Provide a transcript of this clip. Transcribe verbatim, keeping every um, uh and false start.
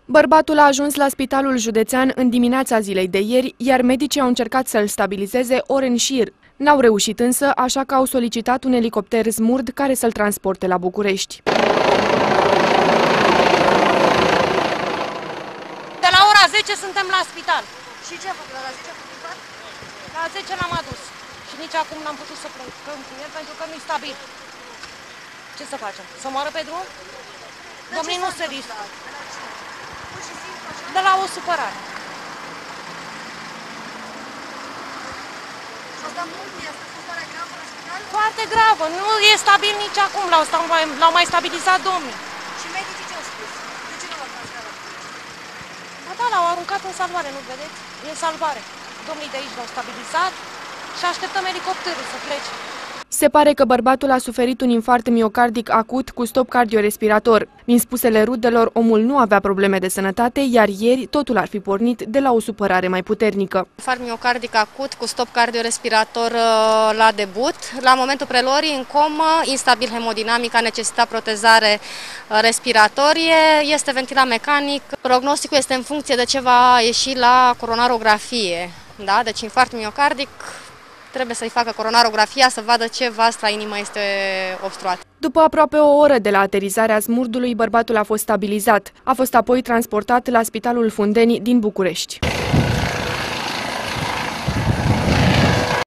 Bărbatul a ajuns la spitalul județean în dimineața zilei de ieri, iar medicii au încercat să-l stabilizeze ore în șir. N-au reușit însă, așa că au solicitat un elicopter Smurd care să-l transporte la București. De la ora zece suntem la spital. Și ce a făcut? La zece a făcut? La zece l-am adus. Și nici acum n-am putut să plecăm cu el pentru că nu-i stabil. Ce să facem? Să moară pe drum? Domnii nu se riscă. De la o supărare. Foarte gravă. Nu e stabil nici acum. L-au mai stabilizat domnii. Și medicii ce au spus? De ce nu l-au transferat? Ba da, l-au aruncat în salvare, nu vedeți? E în salvare. Domnii de aici l-au stabilizat și așteptăm elicopterul să plece. Se pare că bărbatul a suferit un infart miocardic acut cu stop cardiorespirator. Din spusele rudelor, omul nu avea probleme de sănătate, iar ieri totul ar fi pornit de la o supărare mai puternică. Infart miocardic acut cu stop cardiorespirator la debut. La momentul preluării în comă, instabil hemodinamic, a necesitat protezare respiratorie, este ventilat mecanic. Prognosticul este în funcție de ce va ieși la coronarografie. Da? Deci infart miocardic, trebuie să-i facă coronarografia să vadă ce vas la inimă este obstruat. După aproape o oră de la aterizarea Smurdului, bărbatul a fost stabilizat. A fost apoi transportat la Spitalul Fundeni din București.